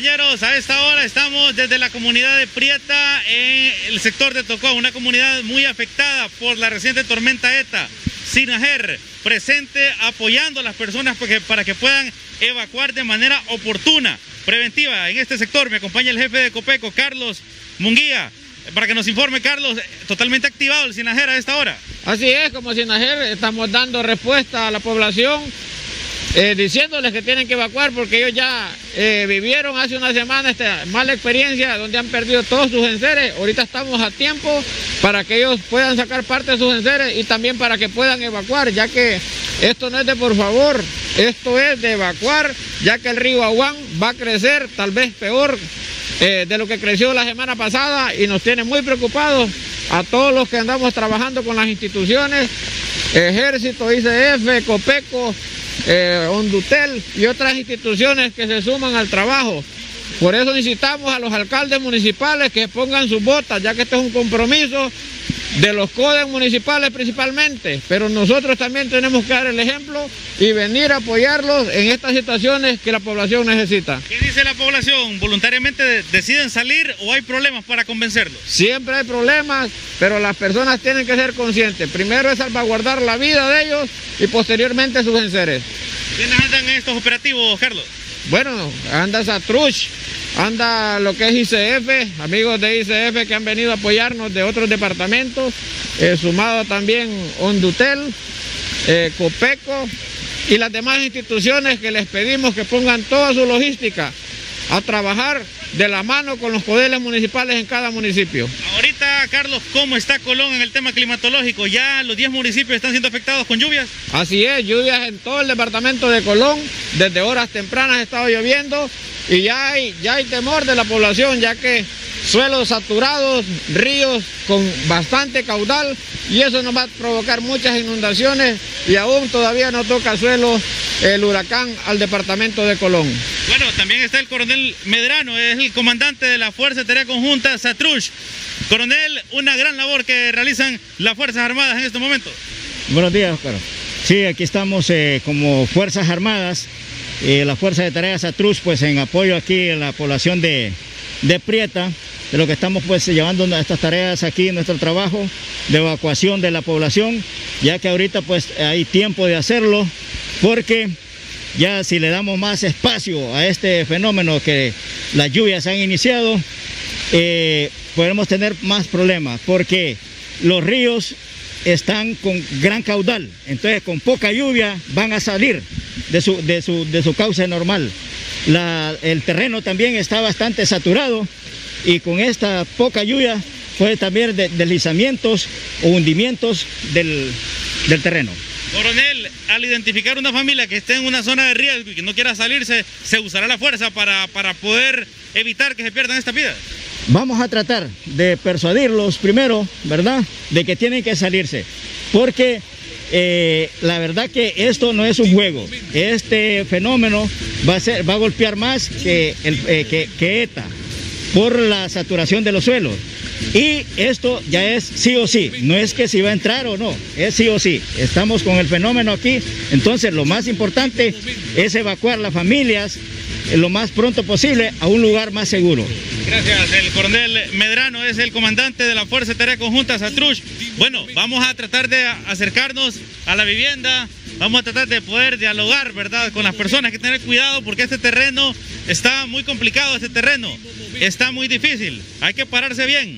compañeros, a esta hora estamos desde la comunidad de Prieta en el sector de Tocó, una comunidad muy afectada por la reciente tormenta ETA. SINAJER presente apoyando a las personas para que puedan evacuar de manera oportuna, preventiva en este sector. Me acompaña el jefe de Copeco, Carlos Munguía, para que nos informe. Carlos, totalmente activado el SINAJER a esta hora. Así es, como SINAJER estamos dando respuesta a la población, diciéndoles que tienen que evacuar porque ellos ya vivieron hace una semana esta mala experiencia donde han perdido todos sus enseres. Ahorita estamos a tiempo para que ellos puedan sacar parte de sus enseres y también para que puedan evacuar, ya que esto no es de por favor, esto es de evacuar, ya que el río Aguán va a crecer tal vez peor de lo que creció la semana pasada y nos tiene muy preocupados a todos los que andamos trabajando con las instituciones, Ejército, ICF, Copeco, Ondutel y otras instituciones que se suman al trabajo. Por eso incitamos a los alcaldes municipales que pongan sus botas, ya que este es un compromiso de los CODES municipales principalmente, pero nosotros también tenemos que dar el ejemplo y venir a apoyarlos en estas situaciones que la población necesita. ¿Qué dice la población? ¿Voluntariamente deciden salir o hay problemas para convencerlos? Siempre hay problemas, pero las personas tienen que ser conscientes. Primero es salvaguardar la vida de ellos y posteriormente sus enseres. ¿Quiénes andan en estos operativos, Carlos? Bueno, anda Satrush, anda lo que es ICF, amigos de ICF que han venido a apoyarnos de otros departamentos, sumado también Ondutel, Copeco y las demás instituciones que les pedimos que pongan toda su logística a trabajar de la mano con los poderes municipales en cada municipio. Ahorita, Carlos, ¿cómo está Colón en el tema climatológico? ¿Ya los 10 municipios están siendo afectados con lluvias? Así es, lluvias en todo el departamento de Colón, desde horas tempranas ha estado lloviendo y ya hay temor de la población, ya que suelos saturados, ríos con bastante caudal y eso nos va a provocar muchas inundaciones y aún todavía no toca suelo el huracán al departamento de Colón. Bueno, también está el coronel Medrano, es el comandante de la Fuerza de Tarea Conjunta Satrush. Coronel, una gran labor que realizan las Fuerzas Armadas en estos momentos. Buenos días, Oscar. Sí, aquí estamos como Fuerzas Armadas, la Fuerza de Tarea Satrush, pues en apoyo aquí a la población de Prieta, de lo que estamos pues llevando estas tareas aquí en nuestro trabajo de evacuación de la población, ya que ahorita pues hay tiempo de hacerlo, porque ya si le damos más espacio a este fenómeno que las lluvias han iniciado, podemos tener más problemas, porque los ríos están con gran caudal, entonces con poca lluvia van a salir de su cauce normal. El terreno también está bastante saturado y con esta poca lluvia puede también deslizamientos o hundimientos del terreno. Coronel, al identificar una familia que esté en una zona de riesgo y que no quiera salirse, ¿se usará la fuerza para poder evitar que se pierdan estas vidas? Vamos a tratar de persuadirlos primero, ¿verdad?, de que tienen que salirse, porque la verdad que esto no es un juego. Este fenómeno va a golpear más que ETA por la saturación de los suelos. Y esto ya es sí o sí, no es que si va a entrar o no, es sí o sí. Estamos con el fenómeno aquí, entonces lo más importante es evacuar las familias lo más pronto posible a un lugar más seguro. Gracias. El coronel Medrano es el comandante de la Fuerza de Tarea Conjunta Satrush. Bueno, vamos a tratar de acercarnos a la vivienda, vamos a tratar de poder dialogar, ¿verdad?, con las personas. Hay que tener cuidado porque este terreno está muy complicado, este terreno está muy difícil. Hay que pararse bien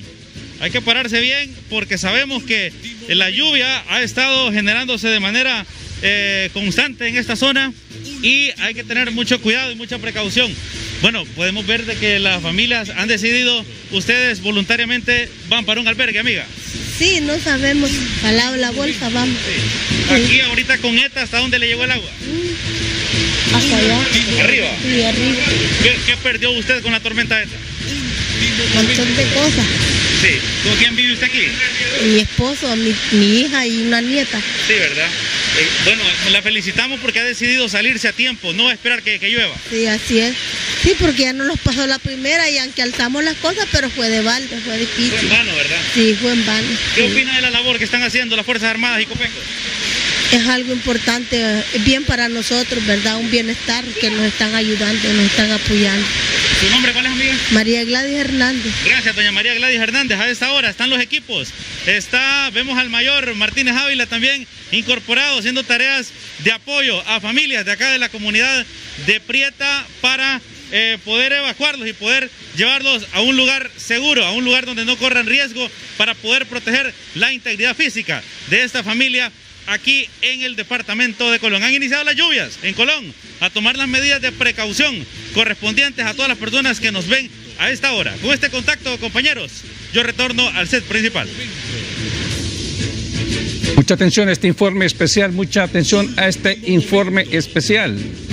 porque sabemos que la lluvia ha estado generándose de manera constante en esta zona y hay que tener mucho cuidado y mucha precaución. Bueno, podemos ver de que las familias han decidido, ustedes voluntariamente van para un albergue, amiga. Sí, no sabemos, al lado de la bolsa vamos. Sí. Aquí ahorita con ETA, ¿hasta dónde le llegó el agua? Hasta allá. ¿Arriba? Sí, arriba. ¿Qué perdió usted con la tormenta ETA? Un montón de cosas. Sí. ¿Con quién vive usted aquí? Mi esposo, mi hija y una nieta. Sí, ¿verdad? Bueno, la felicitamos porque ha decidido salirse a tiempo, no esperar que llueva. Sí, así es. Sí, porque ya no nos pasó la primera y aunque alzamos las cosas, pero fue de balde, fue difícil. Fue en vano, ¿verdad? Sí, fue en vano. ¿Qué opina de la labor que están haciendo las Fuerzas Armadas y Copeco? Es algo importante, bien para nosotros, ¿verdad? Un bienestar que nos están ayudando, nos están apoyando. ¿Su nombre cuál es, amiga? María Gladys Hernández. Gracias, doña María Gladys Hernández. A esta hora están los equipos. Vemos al mayor Martínez Ávila también incorporado, haciendo tareas de apoyo a familias de acá de la comunidad de Prieta para poder evacuarlos y poder llevarlos a un lugar seguro, a un lugar donde no corran riesgo, para poder proteger la integridad física de esta familia aquí en el departamento de Colón. Han iniciado las lluvias en Colón, a tomar las medidas de precaución correspondientes a todas las personas que nos ven a esta hora. Con este contacto, compañeros, yo retorno al set principal. Mucha atención a este informe especial, mucha atención a este informe especial.